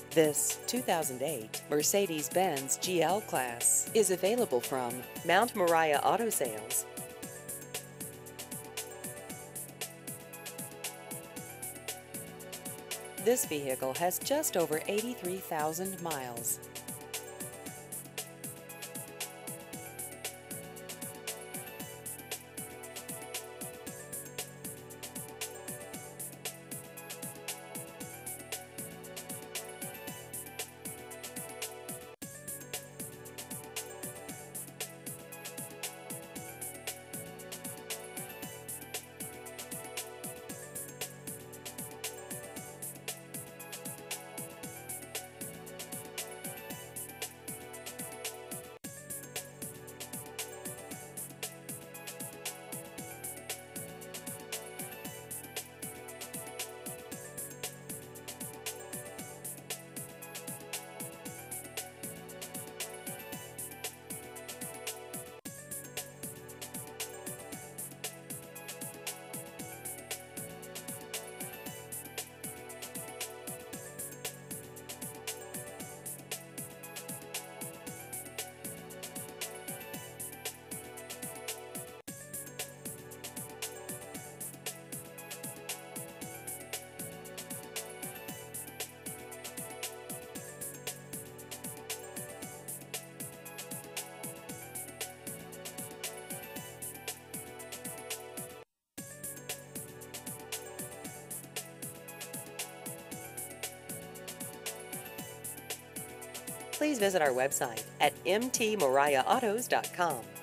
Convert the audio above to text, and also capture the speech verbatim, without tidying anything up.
This two thousand eight Mercedes-Benz G L Class is available from Mount Moriah Auto Sales. This vehicle has just over eighty-three thousand miles. Please visit our website at m t moriah autos dot com.